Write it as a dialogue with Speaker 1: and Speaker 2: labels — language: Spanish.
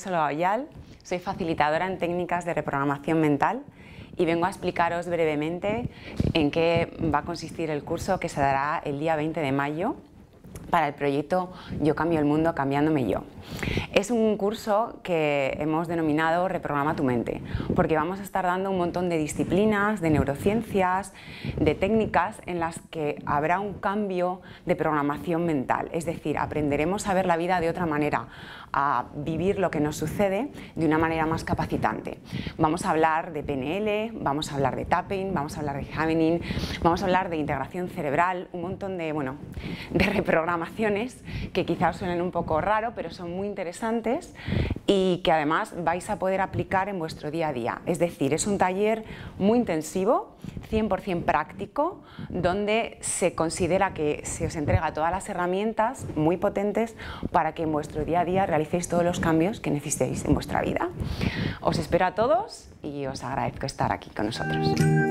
Speaker 1: Solo Aoyal, soy facilitadora en técnicas de reprogramación mental y vengo a explicaros brevemente en qué va a consistir el curso que se dará el día 20 de mayo para el proyecto Yo cambio el mundo cambiándome yo. Es un curso que hemos denominado Reprograma tu mente, porque vamos a estar dando un montón de disciplinas, de neurociencias, de técnicas en las que habrá un cambio de programación mental, es decir, aprenderemos a ver la vida de otra manera, a vivir lo que nos sucede de una manera más capacitante. Vamos a hablar de PNL, vamos a hablar de tapping, vamos a hablar de examining, vamos a hablar de integración cerebral, un montón de, de reprogramaciones que quizás suenen un poco raro, pero son muy interesantes y que además vais a poder aplicar en vuestro día a día. Es decir, es un taller muy intensivo, 100% práctico, donde se considera que se os entrega todas las herramientas muy potentes para que en vuestro día a día realicéis todos los cambios que necesitéis en vuestra vida. Os espero a todos y os agradezco estar aquí con nosotros.